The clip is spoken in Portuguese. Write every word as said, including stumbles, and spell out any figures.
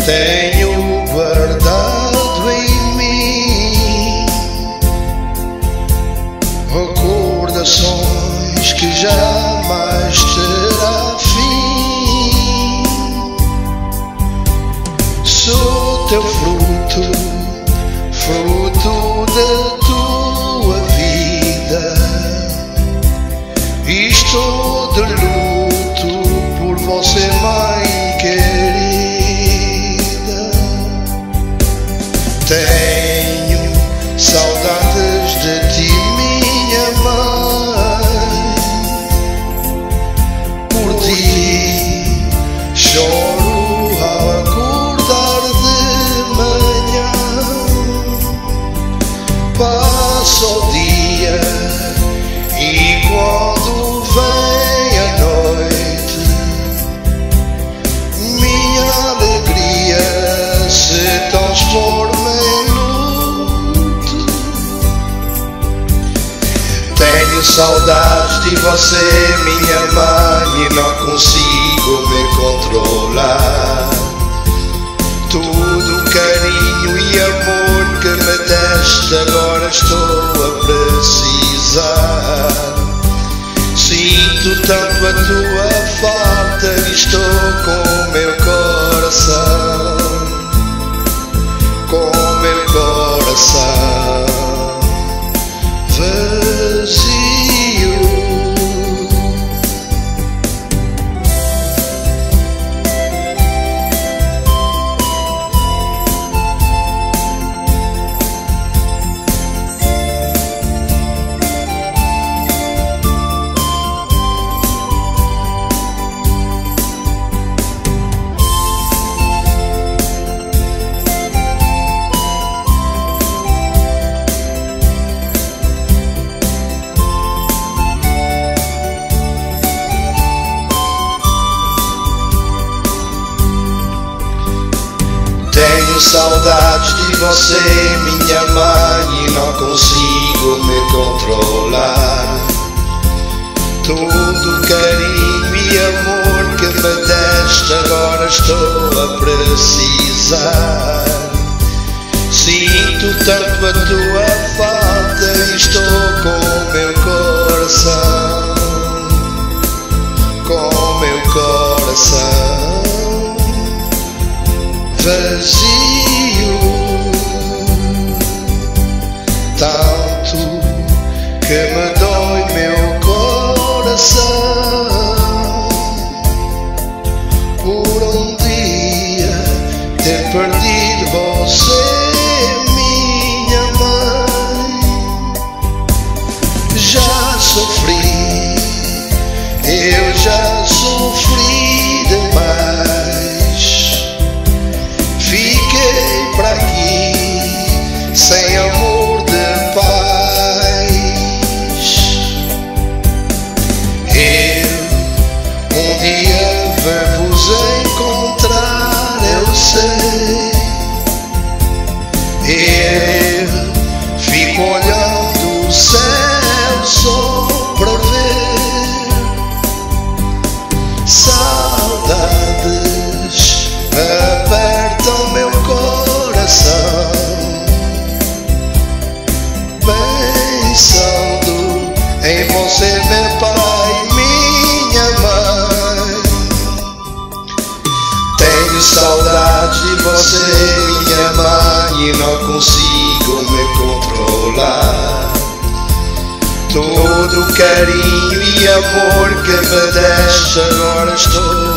tenho guardado em mim recordações que jamais terá fim. Sou teu fruto, fruto da tua vida, e estou de luto por você, mãe querida. Tenho saudades de ti, minha mãe. Por ti choro ao acordar de manhã. Passo o dia e quando vem a noite, minha alegria se transforma em luto. Tenho saudades de você, minha mãe, e não consigo me controlar. Todo o carinho e amor que me deste agora estou a precisar. Sinto tanto a tua falta e estou com meu coração, com meu coração vazio. Tenho saudades de você, minha mãe, e não consigo me controlar. Todo o carinho e amor que me deste agora estou a precisar. Sinto tanto a tua falta e estou com meu coração, com meu coração vazio. Tanto que me dói meu coração por um dia ter perdido você, minha mãe. Já sofri, eu já sofri demais. Fiquei para aqui sem amor de paz. Eu um dia vou-vos encontrar, eu sei. Eu fico olhando o céu só para ver. Saudades apertam meu coração, pensando em você, meu pai, minha mãe. Tenho saudades de você, minha mãe, e não consigo me controlar. Todo o carinho e amor que me deste agora estou